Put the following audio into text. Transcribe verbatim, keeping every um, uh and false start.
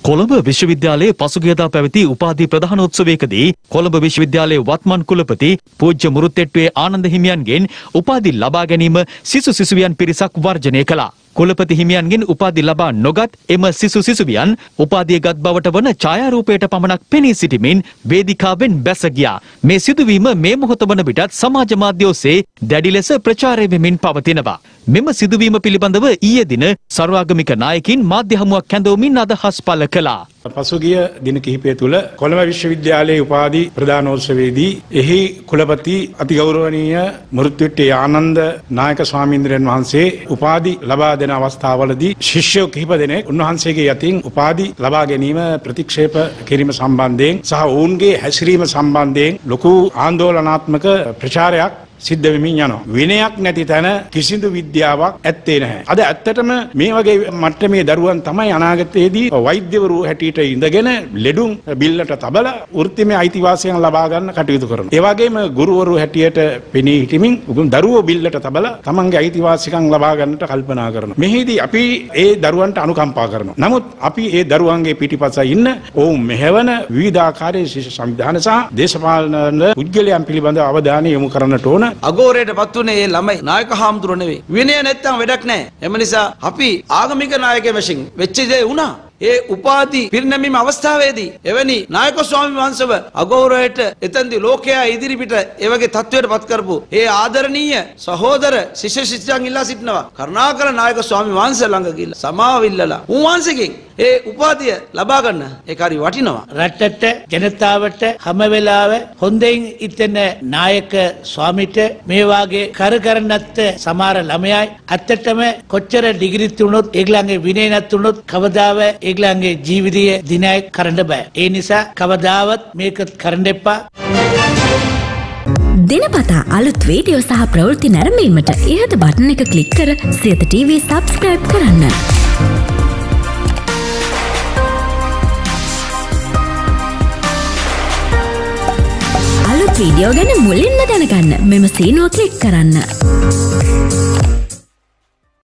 කොළඹ විශ්වවිද්‍යාලයේ පසුගියදා පැවති උපාධි ප්‍රදානෝත්සවයකදී කොළඹ විශ්වවිද්‍යාලයේ වත්මන් කුලපති පූජ්‍ය මුරුත්තෙට්ටුවේ ආනන්ද හිමියන්ගෙන් උපාධි ලබා ගැනීම සිසු සිසුවියන් පිරිසක් වර්ජනය කළා. කුලපති හිමියන්ගෙන් උපාධි ලබා නොගත් එම සිසු සිසුවියන් උපාධියගත් බවට වන ඡායාරූපයට පමණක් පෙනී සිටමින් වේදිකාවෙන් බැස ගියා. මේ සිදුවීම මේ මොහොත වන විටත් සමාජ මාධ්‍ය ඔස්සේ දැඩි ලෙස ප්‍රචාරය වෙමින් පවතිනවා. මෙම සිදුවීම පිළිබඳව ඊයේ දින සර්වාගමික නායකින් මාධ්‍ය හමුවක් කැඳවමින් අදහස් පළ කළා. පසුගිය දින කිහිපය තුළ කොළඹ විශ්වවිද්‍යාලයේ උපාධි ප්‍රදානෝත්සවයේදී එහි කුලපති අතිගෞරවනීය මුරුත්තෙට්ටේ ආනන්ද නායක ස්වාමීන්ද්‍රයන් වහන්සේ උපාධි ලබා දෙන අවස්ථාවලදී ශිෂ්‍යයෝ කිහිප දෙනෙක් උන්වහන්සේගේ යටින් උපාධි ලබා ගැනීම ප්‍රතික්ෂේප කිරීම සම්බන්ධයෙන් සහ ඔවුන්ගේ හැසිරීම සම්බන්ධයෙන් ලොකු ආందోලනාත්මක ප්‍රචාරයක් සිද්ධ වෙමින් යනවා. විනයක් නැති තැන කිසිදු විද්‍යාවක් ඇත්තේ නැහැ. අද ඇත්තටම මේ වගේ මට්ටමේ දරුවන් තමයි අනාගතයේදී වෛද්‍යවරු හැටියට ඉඳගෙන ලෙඩුන් බිල්ලට තබලා වෘත්තිමය අයිතිවාසිකම් ලබා ගන්න කටයුතු කරනවා. ඒ වගේම ගුරුවරු හැටියට පෙනී සිටමින් දරුවෝ බිල්ලට තබලා තමන්ගේ අයිතිවාසිකම් ලබා ගන්නට කල්පනා කරනවා. මෙහිදී අපි ඒ දරුවන්ට අනුකම්පා කරනවා. නමුත් අපි ඒ දරුවන්ගේ පිටිපස්ස ඉන්න ඔවුන් මෙහෙවන විවිධාකාරයේ ශිෂ්‍ය සංවිධාන සහ දේශපාලන පුද්ගලයන් පිළිබඳව අවධානය යොමු කරන්නට ඕන. අගෝරයට පත් වුණේ මේ ළමයි නායක හාමුදුරුවෝ නෙවෙයි. විනය නැත්තම් වැඩක් නැහැ. එම නිසා අපි ආගමික නායකයෙක් වශයෙන් වෙච්ච දේ වුණා. ඒ උපාධි පිරිනැමීම අවස්ථාවේදී එවැනි නායක ස්වාමීන් වහන්සේව අගෞරවයට එතෙන්දී ලෝකයා ඉදිරිපිට ඒ වගේ තත්වයට පත් කරපු ඒ ආදරණීය සහෝදර ශිෂ්‍ය ශිෂ්‍යයන් ඉල්ලා සිටිනවා. කරුණාකර නායක ස්වාමීන් වහන්සේ ළඟ ගිහිල්ලා සමාව ඉල්ලලා උන්වහන්සේගෙන් ඒ උපාධිය ලබා ගන්න ඒක හරි වටිනවා. රටට ජනතාවට හැම වෙලාවෙ හොඳින් ඉතන නායක ස්වාමීට මේ වාගේ කර කරන්නත් සමහර ළමයයි ඇත්තටම කොච්චර ඩිග්‍රී තුනොත් ඒගොල්ලන්ගේ විනය නැතුනොත් කවදාව ඒගොල්ලන්ගේ ජීවිතය දිනයක් කරන්න බෑ. ඒ නිසා කවදාවත් මේක කරන්න එපා. දිනපතා අලුත් වීඩියෝ සහ ප්‍රවෘත්ති නැරඹීමට ඉහත බටන් එක ක්ලික් කර සියත ටීවී සබ්ස්ක්‍රයිබ් කරන්න. අලුත් වීඩියෝ ගැන මුලින්ම දැනගන්න මෙම සීනුව ක්ලික් කරන්න.